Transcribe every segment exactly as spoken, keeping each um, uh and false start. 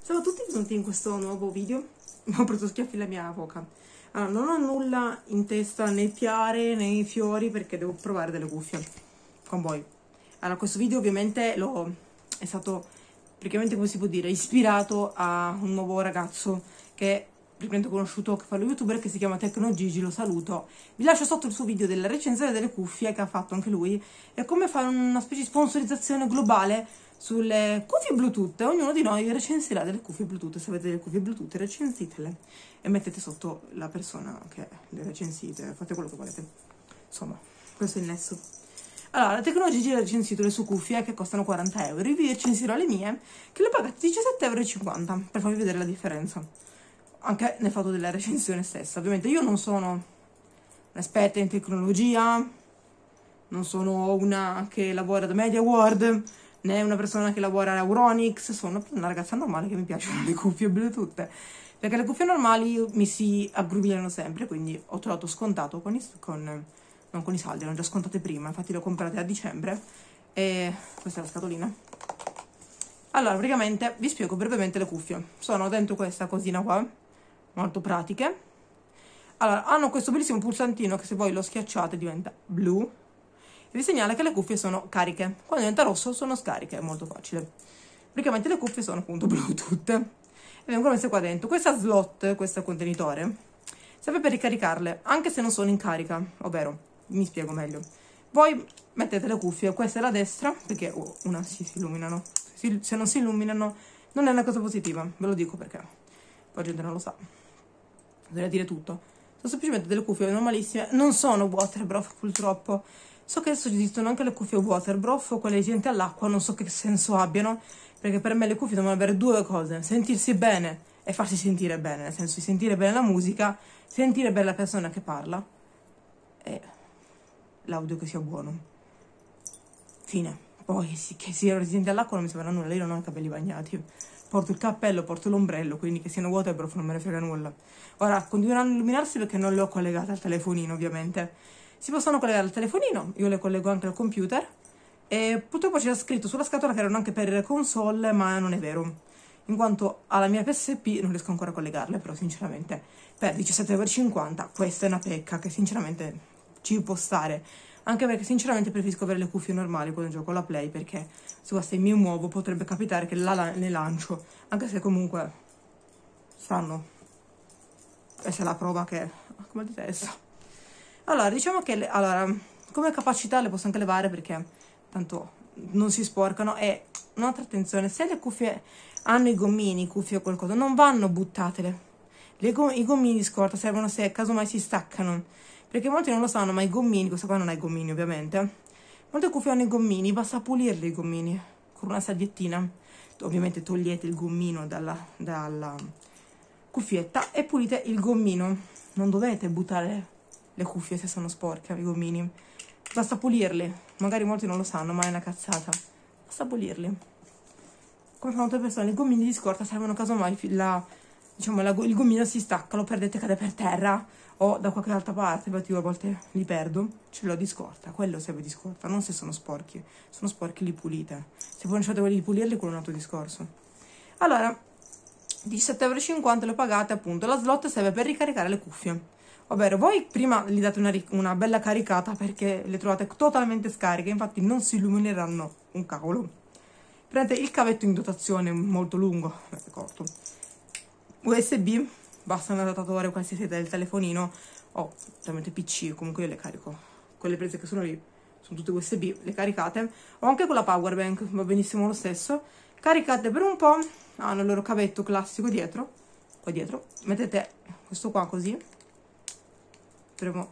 Ciao a tutti, benvenuti in questo nuovo video. Ho preso schiaffi la mia avoca. Allora, non ho nulla in testa, né piare né fiori, perché devo provare delle cuffie con voi. Allora, questo video ovviamente lo, è stato praticamente, come si può dire, ispirato a un nuovo ragazzo che praticamente ho conosciuto, che fa lo youtuber, che si chiama TecnoGigi, lo saluto. Vi lascio sotto il suo video della recensione delle cuffie che ha fatto anche lui e come fare una specie di sponsorizzazione globale sulle cuffie Bluetooth. Ognuno di noi recensirà delle cuffie Bluetooth. Se avete delle cuffie Bluetooth, recensitele e mettete sotto la persona che le recensite, fate quello che volete. Insomma, questo è il nesso. Allora, la TecnoGigi ha recensito le sue cuffie che costano quaranta euro. Io vi recensirò le mie che le ho pagate diciassette e cinquanta euro per farvi vedere la differenza anche nel fatto della recensione stessa. Ovviamente io non sono un'esperta in tecnologia, non sono una che lavora da MediaWorld, né una persona che lavora a Euronics, sono una ragazza normale che mi piacciono le cuffie Bluetooth, perché le cuffie normali mi si aggrovigliano sempre, quindi ho trovato scontato con i, con, non con i saldi, erano già scontate prima, infatti le ho comprate a dicembre, e questa è la scatolina. Allora, praticamente vi spiego brevemente le cuffie. Sono dentro questa cosina qua, molto pratiche. Allora, hanno questo bellissimo pulsantino che se voi lo schiacciate diventa blu e vi segnala che le cuffie sono cariche. Quando diventa rosso sono scariche, è molto facile. Praticamente le cuffie sono appunto Bluetooth e vengono messe qua dentro. Questa slot, questo contenitore, serve per ricaricarle, anche se non sono in carica, ovvero, mi spiego meglio. Voi mettete le cuffie, questa è la destra, perché oh, una si, si illuminano, si, se non si illuminano non è una cosa positiva, ve lo dico perché poi la gente non lo sa. Dovrei dire tutto. Sono semplicemente delle cuffie normalissime, non sono waterproof purtroppo. So che adesso esistono anche le cuffie waterproof, quelle resistenti all'acqua, non so che senso abbiano, perché per me le cuffie devono avere due cose: sentirsi bene e farsi sentire bene, nel senso di sentire bene la musica, sentire bene la persona che parla e l'audio che sia buono. Fine. Poi sì, che siano resistenti all'acqua non mi sembra nulla, io non ho i capelli bagnati. Porto il cappello, porto l'ombrello, quindi che siano waterproof non me ne frega nulla. Ora, continueranno a illuminarsi perché non le ho collegate al telefonino, ovviamente. Si possono collegare al telefonino, io le collego anche al computer, e purtroppo c'era scritto sulla scatola che erano anche per console, ma non è vero, in quanto alla mia P S P non riesco ancora a collegarle, però sinceramente per diciassette e cinquanta euro questa è una pecca che sinceramente ci può stare. Anche perché sinceramente preferisco avere le cuffie normali quando gioco alla Play, perché se queste mi muovo potrebbe capitare che la, le lancio, anche se comunque stanno. Questa è la prova che come di testa. Allora, diciamo che le, allora, come capacità le posso anche levare perché tanto non si sporcano. E un'altra attenzione: se le cuffie hanno i gommini, cuffie o qualcosa, non vanno buttatele. Le go, I gommini di scorta servono se casomai si staccano, perché molti non lo sanno, ma i gommini, questa qua non ha i gommini ovviamente, molte cuffie hanno i gommini, basta pulirli i gommini con una salviettina. Ovviamente togliete il gommino dalla, dalla cuffietta e pulite il gommino, non dovete buttare le cuffie se sono sporche, i gommini, basta pulirli. Magari molti non lo sanno, ma è una cazzata, basta pulirli. Come fanno altre persone, i gommini di scorta servono casomai la, diciamo, la, il gommino si stacca, lo perdete, cade per terra o da qualche altra parte, infatti io a volte li perdo, ce l'ho di scorta, quello serve di scorta, non se sono sporchi, sono sporchi li pulite, se poi non c'è voglia di pulirli quello è un altro discorso. Allora, diciassette e cinquanta euro le pagate, appunto, la slot serve per ricaricare le cuffie, ovvero voi prima gli date una, una bella caricata perché le trovate totalmente scariche, infatti non si illumineranno un cavolo. Prendete il cavetto in dotazione molto lungo, è corto, U S B, basta un adattatore qualsiasi del telefonino o ovviamente P C, comunque io le carico, quelle prese che sono lì sono tutte U S B, le caricate, o anche con la power bank, va benissimo lo stesso, caricate per un po', hanno il loro cavetto classico dietro, qua dietro, mettete questo qua così, premo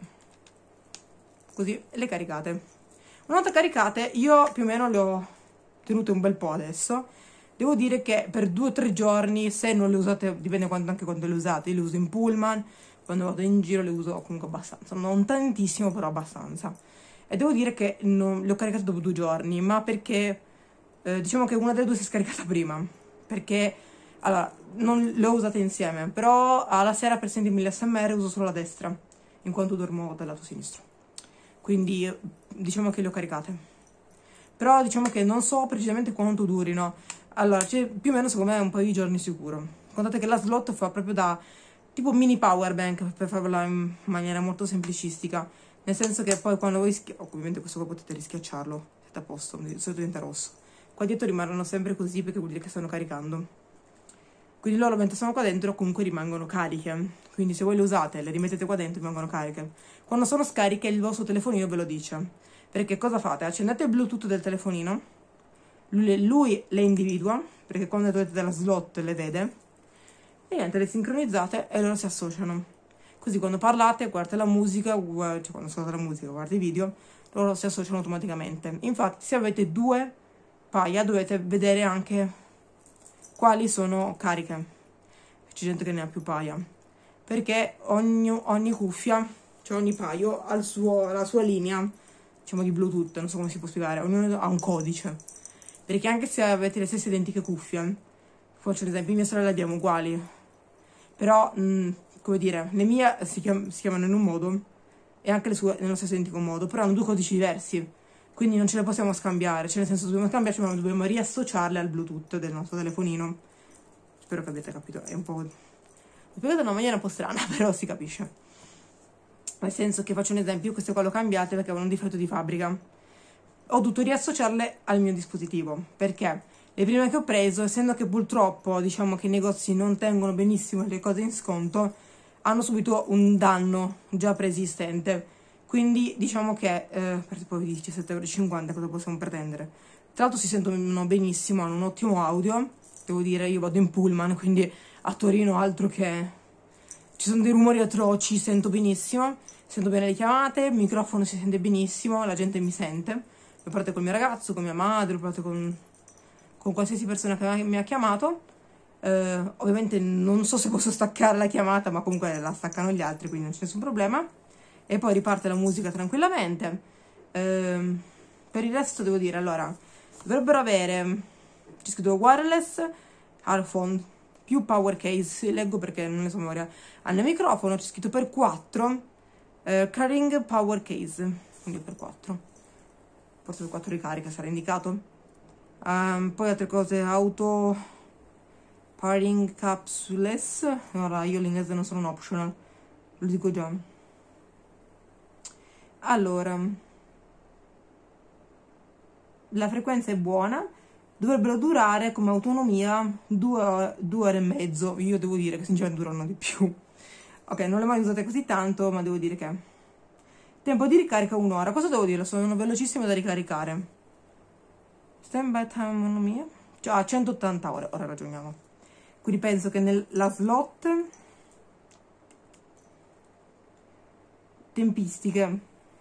così e le caricate. Una volta caricate, io più o meno le ho tenute un bel po' adesso. Devo dire che per due o tre giorni, se non le usate, dipende quanto, anche quando le usate, io le uso in pullman, quando vado in giro le uso comunque abbastanza, non tantissimo però abbastanza. E devo dire che non, le ho caricate dopo due giorni, ma perché, eh, diciamo che una delle due si è scaricata prima, perché, allora, non le ho usate insieme, però alla sera per sentirmi l'A S M R uso solo la destra, in quanto dormo dal lato sinistro, quindi diciamo che le ho caricate. Però diciamo che non so precisamente quanto durino, Allora, c'è più o meno secondo me un paio di giorni sicuro. Contate che la slot fa proprio da tipo mini power bank, per farla in maniera molto semplicistica, nel senso che poi quando voi schi- ovviamente questo qua potete rischiacciarlo, siete a posto, di solito diventa rosso. Qua dietro rimarranno sempre così perché vuol dire che stanno caricando. Quindi loro mentre sono qua dentro comunque rimangono cariche. Quindi se voi le usate, le rimettete qua dentro, rimangono cariche. Quando sono scariche il vostro telefonino ve lo dice. Perché cosa fate? Accendete il Bluetooth del telefonino, lui, lui le individua, perché quando dovete della slot le vede, e niente, le sincronizzate e loro si associano. Così quando parlate, guardate la musica, cioè quando ascoltate la musica, guardate i video, loro si associano automaticamente. Infatti se avete due paia dovete vedere anche quali sono cariche. C'è gente che ne ha più paia, perché ogni, ogni cuffia, cioè ogni paio ha il suo, la sua linea, diciamo di Bluetooth, non so come si può spiegare, ognuno ha un codice. Perché anche se avete le stesse identiche cuffie, faccio l'esempio, mia sorella le abbiamo uguali, però, mh, come dire, le mie si, chiam si chiamano in un modo e anche le sue nello stesso identico modo, però hanno due codici diversi, quindi non ce le possiamo scambiare, cioè nel senso dobbiamo scambiarci, ma dobbiamo riassociarle al Bluetooth del nostro telefonino. Spero che abbiate capito, è un po'... L'ho spiegato in una maniera un po' strana, però si capisce. Nel senso che, faccio un esempio, queste qua le ho cambiate perché avevano un difetto di fabbrica. Ho dovuto riassociarle al mio dispositivo, perché le prime che ho preso, essendo che purtroppo diciamo che i negozi non tengono benissimo le cose in sconto, hanno subito un danno già preesistente, quindi diciamo che eh, per tipo diciassette e cinquanta euro cosa possiamo pretendere? Tra l'altro si sentono benissimo, hanno un ottimo audio, devo dire, io vado in pullman, quindi a Torino altro che... ci sono dei rumori atroci, sento benissimo, sento bene le chiamate, il microfono si sente benissimo, la gente mi sente. L'ho parlato col mio ragazzo, con mia madre, l'ho parlato con, con qualsiasi persona che mi ha chiamato. Eh, ovviamente non so se posso staccare la chiamata, ma comunque la staccano gli altri, quindi non c'è nessun problema. E poi riparte la musica tranquillamente. Eh, per il resto devo dire, allora, dovrebbero avere, c'è scritto wireless, earphone, più power case, leggo perché non ne so memoria. Hanno microfono, c'è scritto per quattro, eh, carrying power case, quindi per quattro. Forse per quattro ricariche sarà indicato. Um, poi altre cose, auto pairing capsules. Ora io l'inglese non sono un optional, lo dico già. Allora, la frequenza è buona, dovrebbero durare come autonomia due, due ore e mezzo. Io devo dire che sinceramente durano di più. Ok, non le ho mai usate così tanto, ma devo dire che tempo di ricarica un'ora. Cosa devo dire? Sono velocissime da ricaricare. Stand by time autonomia, cioè centottanta ore. Ora ragioniamo. Quindi penso che nella slot tempistiche,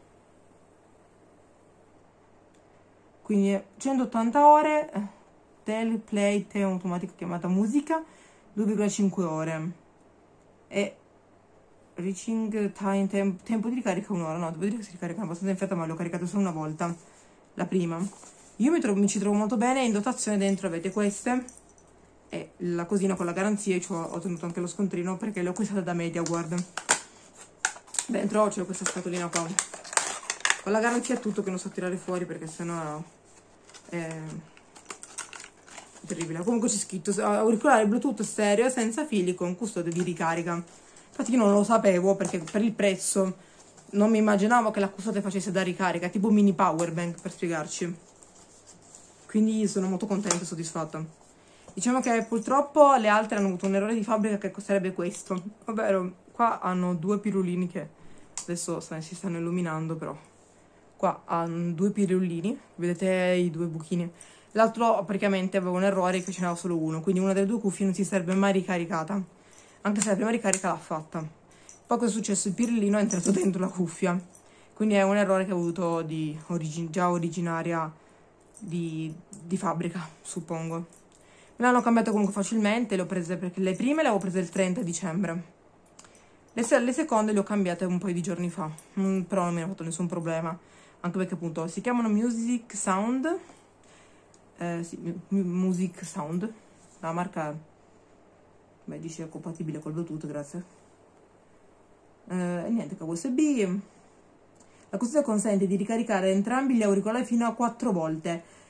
quindi centottanta ore, teleplay, tema automatico chiamata musica, due virgola cinque ore, e reaching time, temp tempo di ricarica un'ora. No, devo dire che si ricarica abbastanza in fretta, ma l'ho caricato solo una volta, la prima. Io mi, trovo, mi ci trovo molto bene. In dotazione dentro avete queste e la cosina con la garanzia. Io ho ottenuto anche lo scontrino perché le ho acquistate da MediaWorld. Dentro c'è questa scatolina qua con la garanzia e tutto, che non so tirare fuori perché sennò è terribile. Comunque c'è scritto auricolare Bluetooth stereo senza fili con custode di ricarica. Infatti io non lo sapevo perché per il prezzo non mi immaginavo che la custode facesse da ricarica, tipo mini power bank per spiegarci. Quindi sono molto contenta e soddisfatta. Diciamo che purtroppo le altre hanno avuto un errore di fabbrica che sarebbe questo, ovvero qua hanno due pirulini che adesso si stanno illuminando, però qua hanno due pirulini, vedete i due buchini. L'altro praticamente aveva un errore che ce n'era solo uno, quindi una delle due cuffie non si sarebbe mai ricaricata, anche se la prima ricarica l'ha fatta. Poi cosa è successo? Il pirulino è entrato dentro la cuffia, quindi è un errore che ho avuto di origin già originaria di, di fabbrica, suppongo. Me l'hanno cambiato comunque facilmente, le ho prese perché le prime le avevo prese il trenta dicembre. Le, le seconde le ho cambiate un paio di giorni fa, mm, però non mi hanno fatto nessun problema, anche perché appunto si chiamano Music Sound, eh, sì, Music Sound, la marca, beh, dice è compatibile col Bluetooth, grazie. Eh, e niente, cavo U S B. La custodia consente di ricaricare entrambi gli auricolari fino a quattro volte,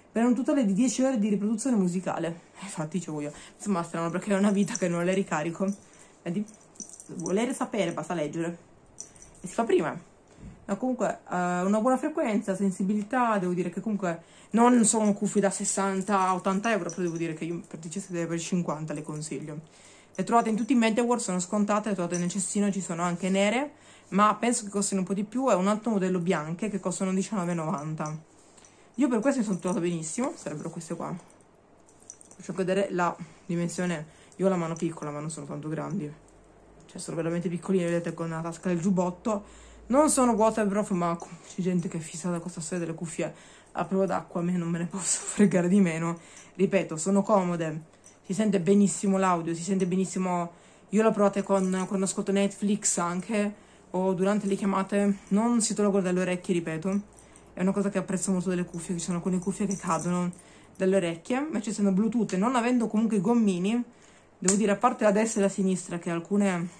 per un totale di dieci ore di riproduzione musicale. Infatti dicevo io, insomma strano perché è una vita che non le ricarico. Vedi? Volere sapere, basta leggere. E si fa prima. Ma comunque uh, una buona frequenza, sensibilità, devo dire che comunque non sono cuffie da sessanta ottanta euro, però devo dire che io per diciassette per cinquanta le consiglio. Le trovate in tutti i MediaWorld, sono scontate, le trovate nel cestino, ci sono anche nere, ma penso che costino un po' di più, è un altro modello bianche che costano diciannove e novanta. Io per queste mi sono trovata benissimo, sarebbero queste qua. Faccio vedere la dimensione, io ho la mano piccola ma non sono tanto grandi. Cioè sono veramente piccoline, vedete, con la tasca del giubbotto. Non sono waterproof, ma c'è gente che è fissata da questa storia delle cuffie a prova d'acqua, a me non me ne posso fregare di meno. Ripeto, sono comode, si sente benissimo l'audio, si sente benissimo. Io l'ho provate con, quando ascolto Netflix anche, o durante le chiamate, non si tolgono dalle orecchie, ripeto. È una cosa che apprezzo molto delle cuffie, che ci sono alcune cuffie che cadono dalle orecchie, invece essendo Bluetooth e non avendo comunque i gommini, devo dire, a parte la destra e la sinistra, che alcune...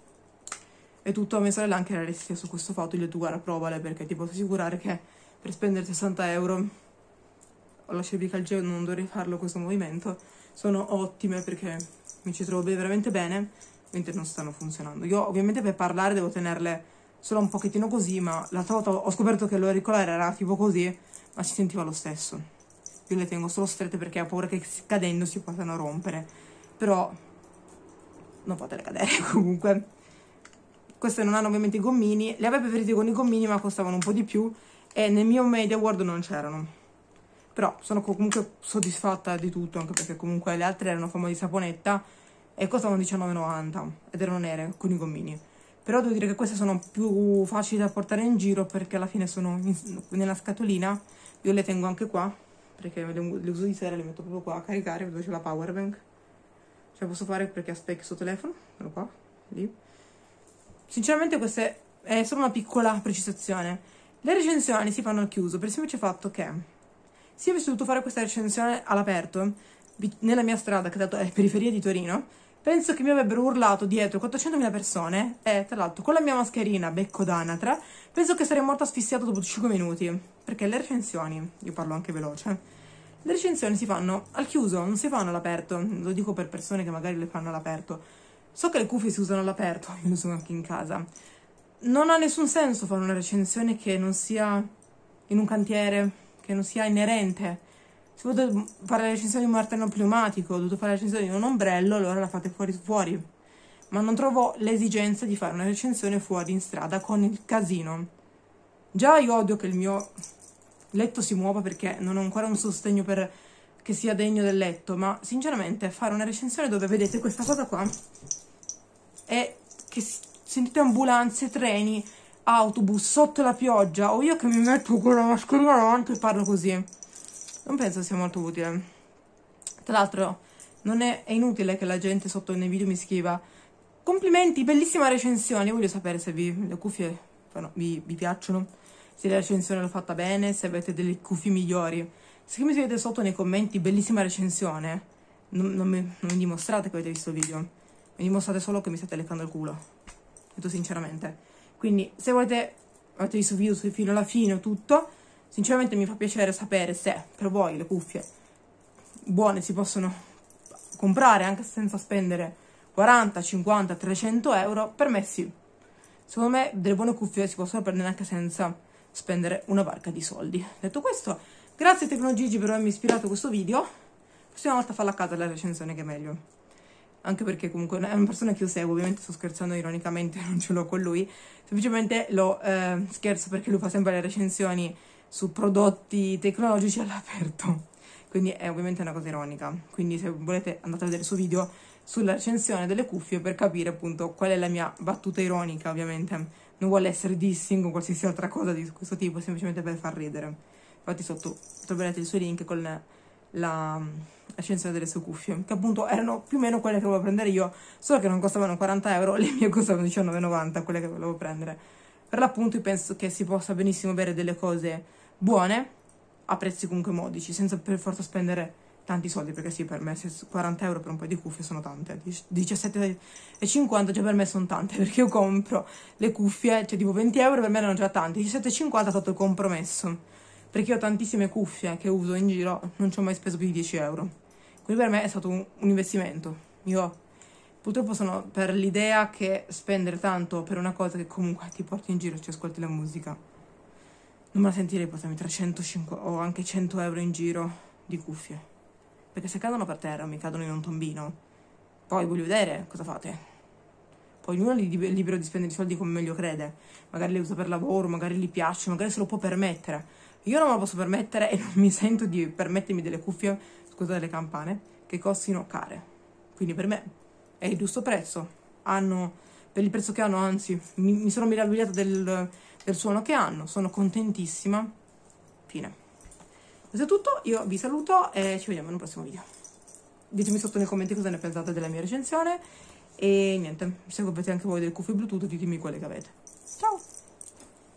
E tutto, a mia sorella anche la restia su questo fatto, gli ho detto guarda provale, perché ti posso assicurare che per spendere sessanta euro o la cervica al geo, non dovrei farlo questo movimento, sono ottime perché mi ci trovo veramente bene, mentre non stanno funzionando. Io ovviamente per parlare devo tenerle solo un pochettino così, ma l'altra volta ho scoperto che l'auricolare era tipo così, ma si sentiva lo stesso. Io le tengo solo strette perché ho paura che cadendo si possano rompere, però non fatele cadere comunque. Queste non hanno ovviamente i gommini, le avevo preferite con i gommini ma costavano un po' di più e nel mio MediaWorld non c'erano. Però sono comunque soddisfatta di tutto, anche perché comunque le altre erano forma di saponetta e costavano diciannove e novanta ed erano nere con i gommini. Però devo dire che queste sono più facili da portare in giro perché alla fine sono in, nella scatolina. Io le tengo anche qua perché le, le uso di sera, le metto proprio qua a caricare dove c'è la power bank. Cioè posso fare perché ha specchio sul telefono, quello qua, lì. Sinceramente questa è solo una piccola precisazione. Le recensioni si fanno al chiuso per il semplice fatto che se io avessi dovuto fare questa recensione all'aperto nella mia strada, che dato è periferia di Torino, penso che mi avrebbero urlato dietro quattrocentomila persone e tra l'altro con la mia mascherina becco d'anatra penso che sarei morto asfissiato dopo cinque minuti, perché le recensioni, io parlo anche veloce, le recensioni si fanno al chiuso, non si fanno all'aperto. Lo dico per persone che magari le fanno all'aperto. So che le cuffie si usano all'aperto, io le uso anche in casa. Non ha nessun senso fare una recensione che non sia in un cantiere, che non sia inerente. Se volete fare la recensione di un martello pneumatico, dovete fare la recensione di un ombrello, allora la fate fuori fuori. Ma non trovo l'esigenza di fare una recensione fuori in strada con il casino. Già io odio che il mio letto si muova perché non ho ancora un sostegno per che sia degno del letto, ma sinceramente fare una recensione dove vedete questa cosa qua e che sentite ambulanze, treni, autobus sotto la pioggia, o io che mi metto con la mascherina davanti e parlo così, non penso sia molto utile. Tra l'altro non è, è inutile che la gente sotto nei video mi scriva complimenti, bellissima recensione. Io voglio sapere se vi, le cuffie no, vi, vi piacciono, se la recensione l'ho fatta bene, se avete delle cuffie migliori. Se mi scrivete sotto nei commenti bellissima recensione, non, non, mi, non mi dimostrate che avete visto il video, mi dimostrate solo che mi state leccando il culo, detto sinceramente. Quindi se volete, avete visto il video fino alla fine tutto, sinceramente mi fa piacere sapere se per voi le cuffie buone si possono comprare anche senza spendere quaranta, cinquanta, trecento euro. Per me sì, secondo me delle buone cuffie si possono prendere anche senza spendere una barca di soldi. Detto questo, grazie a Tecnogigi per avermi ispirato a questo video. La prossima volta farla a casa la recensione, che è meglio. Anche perché comunque è una persona che io seguo, ovviamente sto scherzando ironicamente, non ce l'ho con lui. Semplicemente lo eh, scherzo perché lui fa sempre le recensioni su prodotti tecnologici all'aperto. Quindi è ovviamente una cosa ironica. Quindi se volete andate a vedere il suo video sulla recensione delle cuffie per capire appunto qual è la mia battuta ironica, ovviamente. Non vuole essere dissing o qualsiasi altra cosa di questo tipo, semplicemente per far ridere. Infatti sotto troverete il suo link con la, la recensione delle sue cuffie, che appunto erano più o meno quelle che volevo prendere io, solo che non costavano quaranta euro, le mie costavano diciannove e novanta, quelle che volevo prendere. Per l'appunto io penso che si possa benissimo avere delle cose buone a prezzi comunque modici, senza per forza spendere tanti soldi, perché sì, per me quaranta euro per un paio di cuffie sono tante, diciassette e cinquanta già per me sono tante, perché io compro le cuffie, cioè tipo venti euro per me erano già tanti, diciassette e cinquanta è stato il compromesso, perché io ho tantissime cuffie che uso in giro, non ci ho mai speso più di dieci euro. Quindi per me è stato un, un investimento. Io purtroppo sono per l'idea che spendere tanto per una cosa che comunque ti porti in giro e ci ascolti la musica, non me la sentirei portarmi trecentocinquanta o anche cento euro in giro di cuffie. Perché se cadono per terra, mi cadono in un tombino, poi voglio vedere cosa fate. Poi ognuno è libero di spendere i soldi come meglio crede. Magari li usa per lavoro, magari gli piace, magari se lo può permettere. Io non me lo posso permettere e non mi sento di permettermi delle cuffie, scusate le campane, che costino care. Quindi per me è il giusto prezzo. Hanno, per il prezzo che hanno, anzi, mi, mi sono meravigliata del, del suono che hanno. Sono contentissima. Fine. Questo è tutto, io vi saluto e ci vediamo in un prossimo video. Ditemi sotto nei commenti cosa ne pensate della mia recensione. E niente, se avete anche voi delle cuffie Bluetooth, ditemi quelle che avete. Ciao!